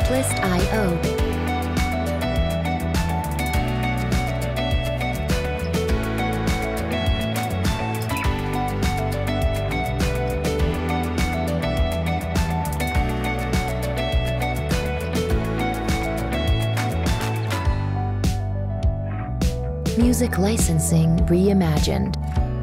Artlist.io. Music licensing reimagined.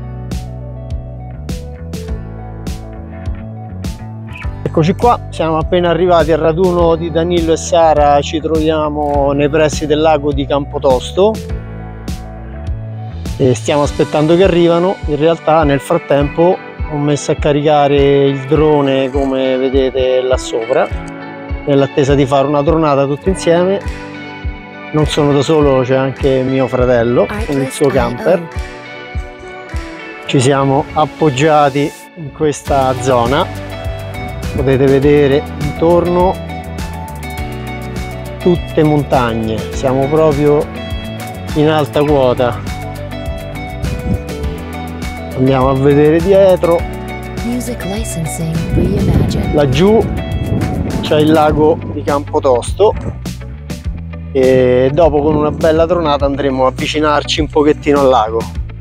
Eccoci qua, siamo appena arrivati al raduno di Danilo e Sara, ci troviamo nei pressi del lago di Campotosto e stiamo aspettando che arrivano. In realtà nel frattempo ho messo a caricare il drone, come vedete là sopra, nell'attesa di fare una dronata tutti insieme. Non sono da solo, c'è anche mio fratello con il suo camper. Ci siamo appoggiati in questa zona, potete vedere intorno tutte montagne, siamo proprio in alta quota. Andiamo a vedere dietro, laggiù c'è il lago di Campotosto e dopo con una bella dronata andremo a avvicinarci un pochettino al lago.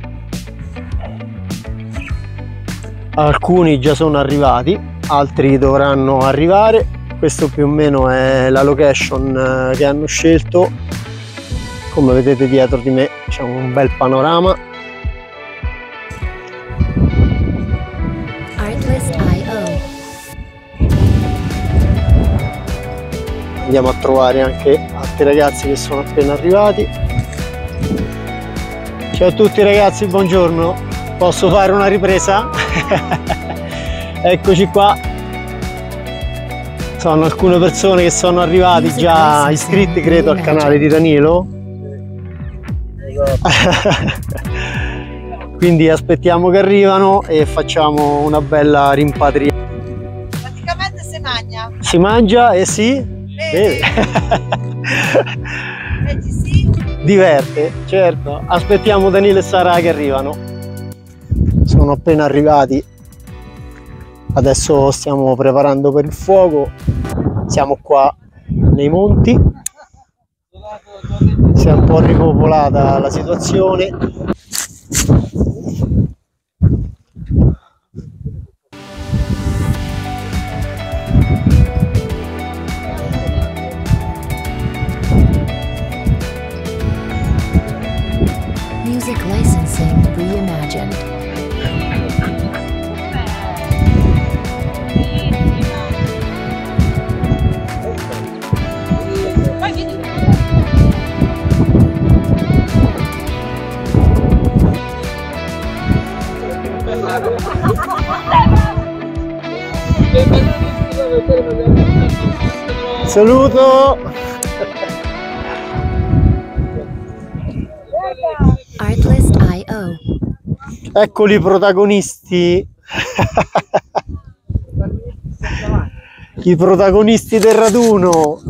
Alcuni già sono arrivati, altri dovranno arrivare. Questo più o meno è la location che hanno scelto. Come vedete dietro di me c'è un bel panorama. Andiamo a trovare anche altri ragazzi che sono appena arrivati. Ciao a tutti ragazzi, buongiorno. Posso fare una ripresa? Eccoci qua. Sono alcune persone che sono arrivati già iscritti, credo, al canale di Danilo. Quindi aspettiamo che arrivano e facciamo una bella rimpatria. Praticamente si mangia. Si mangia e si beve. Sì. Diverte, certo. Aspettiamo Danilo e Sara che arrivano. Sono appena arrivati. Adesso stiamo preparando per il fuoco. Siamo qua nei monti. Si è un po' ripopolata la situazione. Music licensing reimagined. Saluto! Artlist.io. Eccoli i protagonisti. I protagonisti del raduno.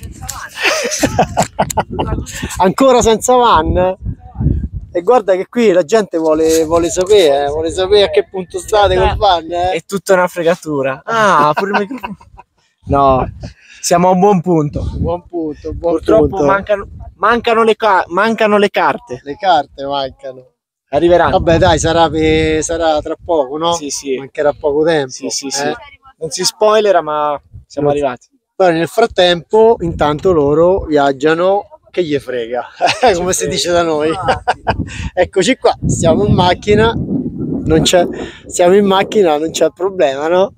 Ancora senza van. E guarda che qui la gente vuole sapere a che punto state col van. È tutta una fregatura. Ah, pure il microfono. No, siamo a un buon punto. Buon punto. Purtroppo mancano le carte. Le carte mancano. Arriveranno. Vabbè dai, sarà tra poco, no? Sì. Mancherà poco tempo. Sì. Non si spoilera, ma siamo arrivati. Poi nel frattempo, intanto loro viaggiano, che gli frega, come si dice da noi. Eccoci qua, siamo in macchina, non c'è problema, no?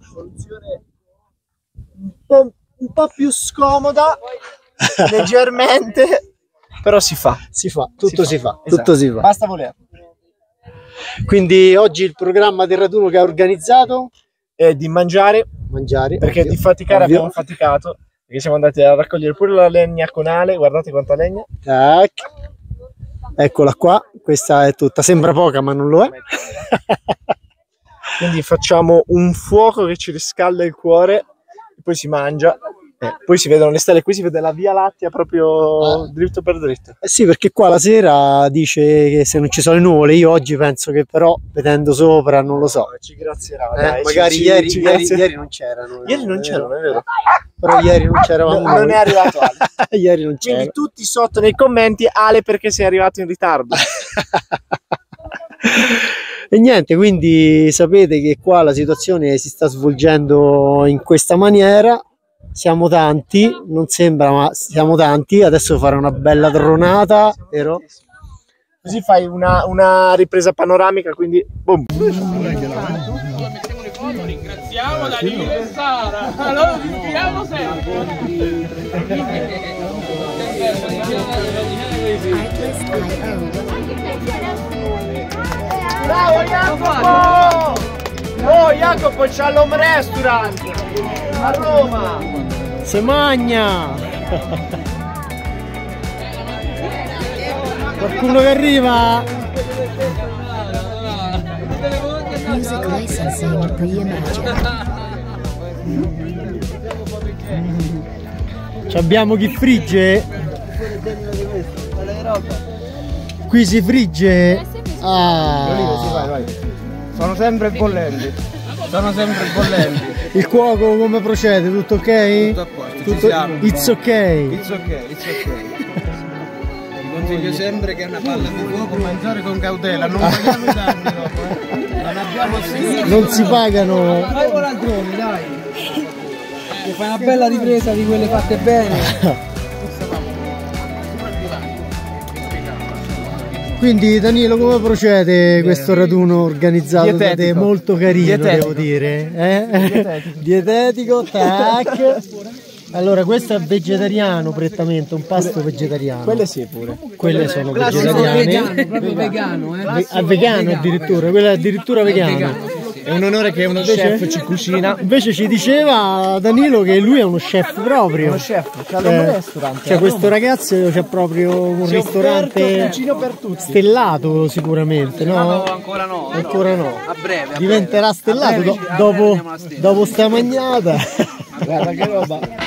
Un po' più scomoda, leggermente, però si fa. Tutto si fa. Basta voler. Quindi oggi il programma del raduno che ha organizzato è di mangiare, perché ovvio, di faticare abbiamo faticato, perché siamo andati a raccogliere pure la legna con Ale. Guardate quanta legna. Tac. Eccola qua, questa è tutta, sembra poca ma non lo è. Quindi facciamo un fuoco che ci riscalda il cuore e poi si mangia. Poi si vedono le stelle, qui si vede la Via Lattea proprio dritto per dritto. Eh sì, perché qua la sera dice che se non ci sono le nuvole, io oggi penso che però vedendo sopra non lo so. Ci grazierà, dai, magari ieri non c'erano. Ieri non c'erano, è vero. però ieri non c'eravamo non noi. è arrivato Ale. Ieri non c'era. Quindi tutti sotto nei commenti, Ale perché sei arrivato in ritardo. E niente, quindi sapete che qua la situazione si sta svolgendo in questa maniera. Siamo tanti, non sembra, ma siamo tanti. Adesso farà una bella dronata, vero? Così fai una ripresa panoramica, quindi boom. Ringraziamo Danilo e Sara. Allora vi scriviamo sempre. Artlist.io. Bravo Jacopo! Oh Jacopo c'ha l'home restaurant a Roma! Se magna! Qualcuno che arriva! Music licensing reimagined. Ci abbiamo chi frigge? Qui si frigge? Ah. Sono sempre bollenti. Sono sempre bollenti. Il cuoco come procede? Tutto ok? Tutto a posto, ci siamo. It's ok. It's ok, it's ok. Vi consiglio sempre che è una palla di fuoco mangiare con cautela, non paghiamo i danni dopo, Non abbiamo Non si pagano. Fai volantroni, dai. Che fai una bella ripresa di quelle fatte bene. Quindi Danilo, come procede questo raduno organizzato da te? Molto carino, devo dire. Dietetico, tac. Allora, questo è vegetariano prettamente, un pasto vegetariano. Quelle sì pure. Quelle sono vegetariane. Vegano, proprio vegano, Vegano addirittura, quella è addirittura vegana. È un onore che uno chef ci cucina. Invece ci diceva Danilo che lui è uno chef proprio. Uno chef, c'ha l'home restaurant. Cioè questo ragazzo c'ha proprio un ristorante cucino per tutti. stellato sicuramente, no? No, ancora no. Ancora no. A breve. Diventerà stellato dopo sta magnata. Guarda che roba.